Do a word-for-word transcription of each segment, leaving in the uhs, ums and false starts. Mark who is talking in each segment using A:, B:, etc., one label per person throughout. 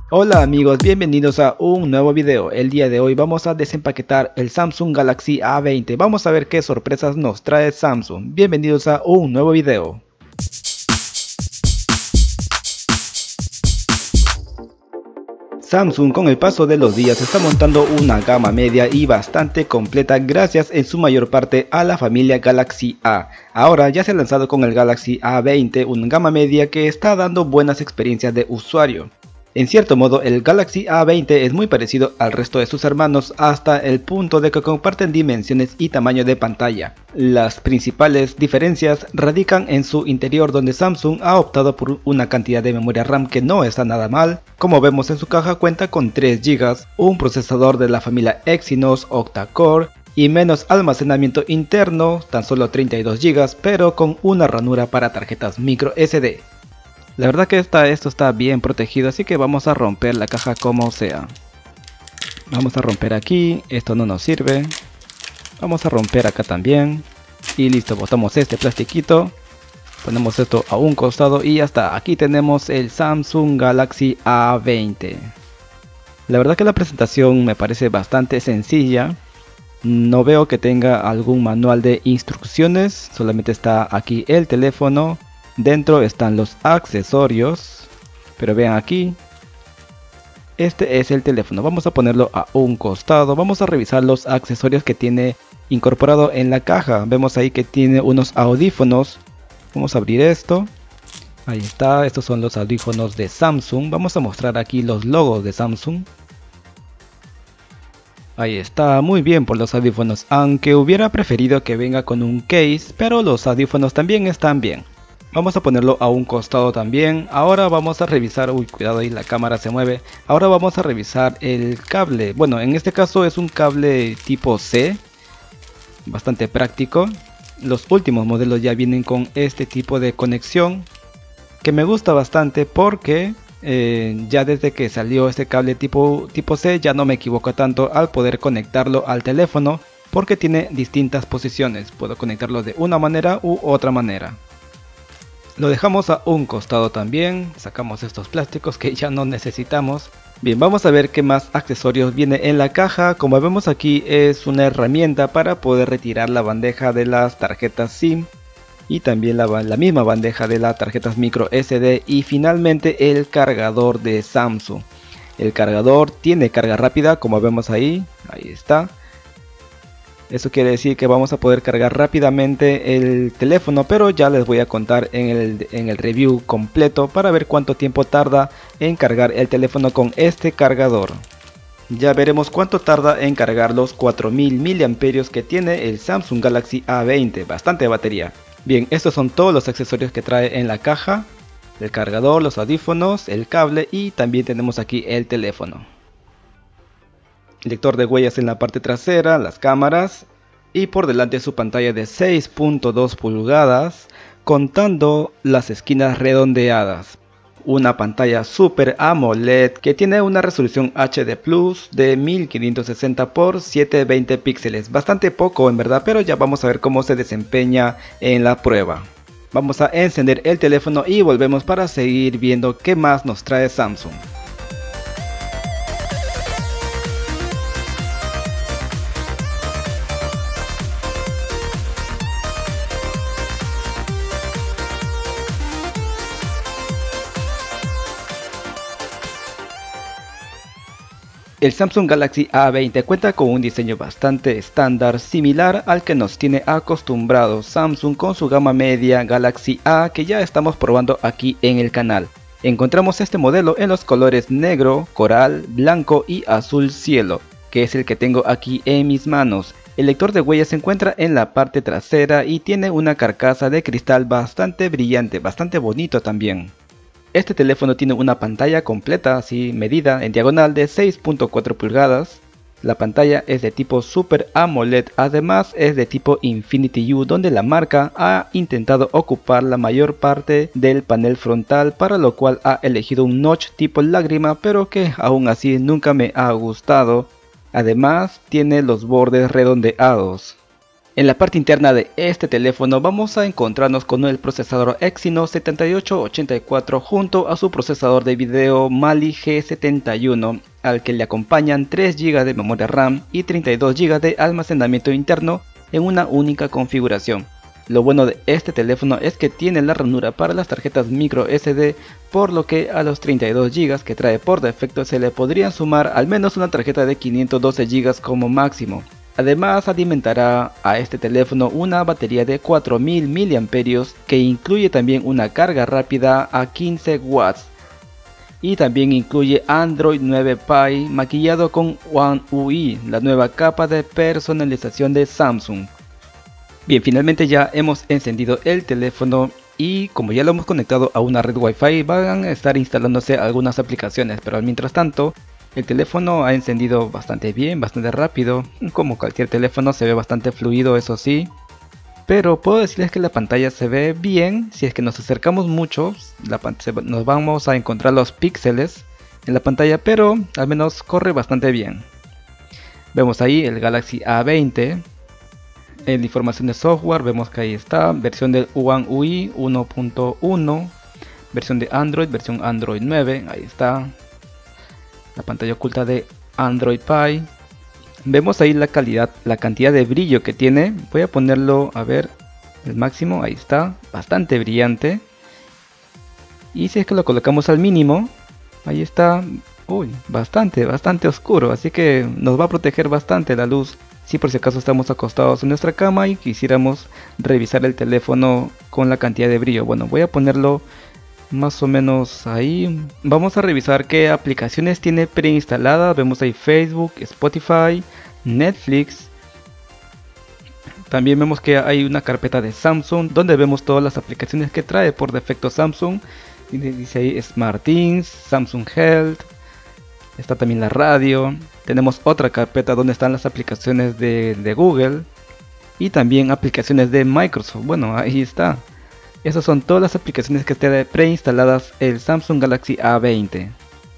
A: Hola amigos, bienvenidos a un nuevo video. El día de hoy vamos a desempaquetar el Samsung Galaxy A veinte. Vamos a ver qué sorpresas nos trae Samsung. Bienvenidos a un nuevo video. Samsung con el paso de los días está montando una gama media y bastante completa gracias en su mayor parte a la familia Galaxy A. Ahora ya se ha lanzado con el Galaxy A veinte, una gama media que está dando buenas experiencias de usuario. En cierto modo, el Galaxy A veinte es muy parecido al resto de sus hermanos hasta el punto de que comparten dimensiones y tamaño de pantalla. Las principales diferencias radican en su interior, donde Samsung ha optado por una cantidad de memoria RAM que no está nada mal. Como vemos en su caja cuenta con tres gigas, un procesador de la familia Exynos octa-core y menos almacenamiento interno, tan solo treinta y dos gigas, pero con una ranura para tarjetas micro S D. La verdad que esta, esto está bien protegido, así que vamos a romper la caja como sea. Vamos a romper aquí, esto no nos sirve. Vamos a romper acá también. Y listo, botamos este plastiquito. Ponemos esto a un costado y ya está. Aquí tenemos el Samsung Galaxy A veinte. La verdad que la presentación me parece bastante sencilla. No veo que tenga algún manual de instrucciones, solamente está aquí el teléfono. Dentro están los accesorios, pero vean aquí, este es el teléfono. Vamos a ponerlo a un costado. Vamos a revisar los accesorios que tiene incorporado en la caja. Vemos ahí que tiene unos audífonos. Vamos a abrir esto. Ahí está, estos son los audífonos de Samsung. Vamos a mostrar aquí los logos de Samsung. Ahí está, muy bien por los audífonos, aunque hubiera preferido que venga con un case, pero los audífonos también están bien. Vamos a ponerlo a un costado también. Ahora vamos a revisar, uy, cuidado ahí, la cámara se mueve. Ahora vamos a revisar el cable. Bueno, en este caso es un cable tipo C, bastante práctico. Los últimos modelos ya vienen con este tipo de conexión, que me gusta bastante porque eh, ya desde que salió este cable tipo, tipo C ya no me equivoco tanto al poder conectarlo al teléfono, porque tiene distintas posiciones. Puedo conectarlo de una manera u otra manera. Lo dejamos a un costado también, sacamos estos plásticos que ya no necesitamos. Bien, vamos a ver qué más accesorios viene en la caja. Como vemos aquí es una herramienta para poder retirar la bandeja de las tarjetas SIM. Y también la, la misma bandeja de las tarjetas micro S D. Y finalmente el cargador de Samsung. El cargador tiene carga rápida, como vemos ahí, ahí está. Eso quiere decir que vamos a poder cargar rápidamente el teléfono, pero ya les voy a contar en el, en el review completo para ver cuánto tiempo tarda en cargar el teléfono con este cargador. Ya veremos cuánto tarda en cargar los cuatro mil miliamperios hora que tiene el Samsung Galaxy A veinte, bastante batería. Bien, estos son todos los accesorios que trae en la caja: el cargador, los audífonos, el cable y también tenemos aquí el teléfono. Lector de huellas en la parte trasera, las cámaras y por delante su pantalla de seis punto dos pulgadas, contando las esquinas redondeadas. Una pantalla Super AMOLED que tiene una resolución H D plus de mil quinientos sesenta por setecientos veinte píxeles. Bastante poco en verdad, pero ya vamos a ver cómo se desempeña en la prueba. Vamos a encender el teléfono y volvemos para seguir viendo qué más nos trae Samsung. El Samsung Galaxy A veinte cuenta con un diseño bastante estándar, similar al que nos tiene acostumbrados Samsung con su gama media Galaxy A, que ya estamos probando aquí en el canal. Encontramos este modelo en los colores negro, coral, blanco y azul cielo, que es el que tengo aquí en mis manos. El lector de huellas se encuentra en la parte trasera y tiene una carcasa de cristal bastante brillante, bastante bonito también. Este teléfono tiene una pantalla completa, así medida en diagonal, de seis punto cuatro pulgadas. La pantalla es de tipo Super AMOLED, además es de tipo Infinity U, donde la marca ha intentado ocupar la mayor parte del panel frontal, para lo cual ha elegido un notch tipo lágrima, pero que aún así nunca me ha gustado. Además tiene los bordes redondeados. En la parte interna de este teléfono vamos a encontrarnos con el procesador Exynos setenta y ocho ochenta y cuatro junto a su procesador de video Mali G setenta y uno, al que le acompañan tres gigas de memoria RAM y treinta y dos gigas de almacenamiento interno en una única configuración. Lo bueno de este teléfono es que tiene la ranura para las tarjetas micro S D, por lo que a los treinta y dos gigas que trae por defecto se le podrían sumar al menos una tarjeta de quinientos doce gigas como máximo. Además, alimentará a este teléfono una batería de cuatro mil miliamperios hora que incluye también una carga rápida a quince watts. Y también incluye Android nueve Pie maquillado con One U I, la nueva capa de personalización de Samsung. Bien, finalmente ya hemos encendido el teléfono y como ya lo hemos conectado a una red Wi-Fi van a estar instalándose algunas aplicaciones, pero mientras tanto el teléfono ha encendido bastante bien, bastante rápido. Como cualquier teléfono se ve bastante fluido, eso sí. Pero puedo decirles que la pantalla se ve bien. Si es que nos acercamos mucho, la nos vamos a encontrar los píxeles en la pantalla, pero al menos corre bastante bien. Vemos ahí el Galaxy A veinte. En la información de software vemos que ahí está. Versión del One U I uno punto uno. Versión de Android, versión Android nueve. Ahí está. La pantalla oculta de Android Pie. Vemos ahí la calidad, la cantidad de brillo que tiene. Voy a ponerlo a ver el máximo. Ahí está, bastante brillante. Y si es que lo colocamos al mínimo, ahí está, uy, bastante, bastante oscuro. Así que nos va a proteger bastante la luz. Si por si acaso estamos acostados en nuestra cama y quisiéramos revisar el teléfono con la cantidad de brillo. Bueno, voy a ponerlo más o menos ahí. Vamos a revisar qué aplicaciones tiene preinstaladas. Vemos ahí Facebook, Spotify, Netflix. También vemos que hay una carpeta de Samsung donde vemos todas las aplicaciones que trae por defecto Samsung. Dice ahí SmartThings, Samsung Health. Está también la radio. Tenemos otra carpeta donde están las aplicaciones de, de Google y también aplicaciones de Microsoft. Bueno, ahí está. Esas son todas las aplicaciones que tiene preinstaladas el Samsung Galaxy A veinte.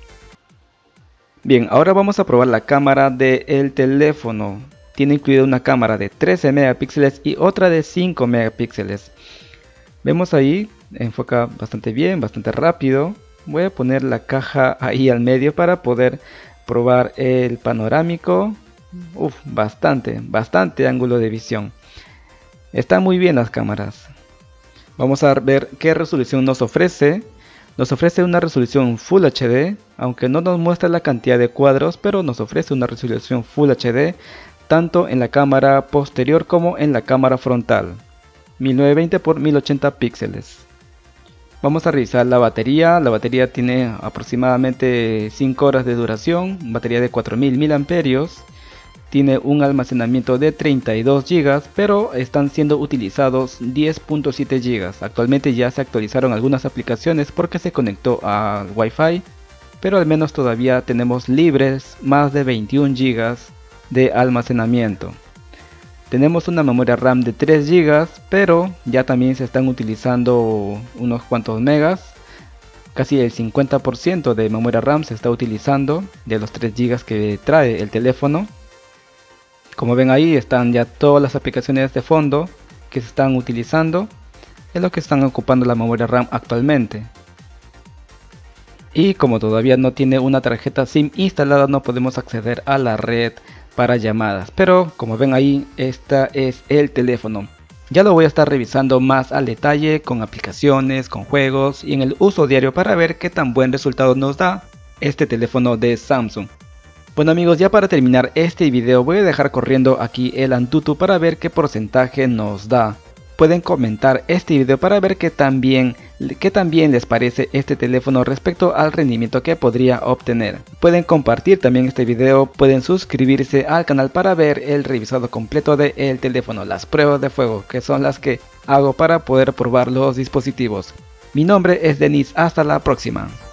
A: Bien, ahora vamos a probar la cámara del teléfono. Tiene incluida una cámara de trece megapíxeles y otra de cinco megapíxeles. Vemos ahí, enfoca bastante bien, bastante rápido. Voy a poner la caja ahí al medio para poder probar el panorámico. Uf, bastante, bastante ángulo de visión. Están muy bien las cámaras. Vamos a ver qué resolución nos ofrece. Nos ofrece una resolución Full H D, aunque no nos muestra la cantidad de cuadros, pero nos ofrece una resolución Full H D tanto en la cámara posterior como en la cámara frontal. mil novecientos veinte por mil ochenta píxeles. Vamos a revisar la batería. La batería tiene aproximadamente cinco horas de duración, batería de cuatro mil miliamperios hora. Tiene un almacenamiento de treinta y dos gigas, pero están siendo utilizados diez punto siete gigas. Actualmente ya se actualizaron algunas aplicaciones porque se conectó al Wi-Fi, pero al menos todavía tenemos libres más de veintiún gigas de almacenamiento. Tenemos una memoria RAM de tres gigas, pero ya también se están utilizando unos cuantos megas. Casi el cincuenta por ciento de memoria RAM se está utilizando de los tres gigas que trae el teléfono. Como ven ahí están ya todas las aplicaciones de fondo que se están utilizando. Es lo que están ocupando la memoria RAM actualmente. Y como todavía no tiene una tarjeta SIM instalada, no podemos acceder a la red para llamadas. Pero como ven ahí, este es el teléfono. Ya lo voy a estar revisando más al detalle con aplicaciones, con juegos y en el uso diario para ver qué tan buen resultado nos da este teléfono de Samsung. Bueno amigos, ya para terminar este video voy a dejar corriendo aquí el Antutu para ver qué porcentaje nos da. Pueden comentar este video para ver qué tan bien, qué tan bien les parece este teléfono respecto al rendimiento que podría obtener. Pueden compartir también este video, pueden suscribirse al canal para ver el revisado completo del teléfono, las pruebas de fuego que son las que hago para poder probar los dispositivos. Mi nombre es Denis, hasta la próxima.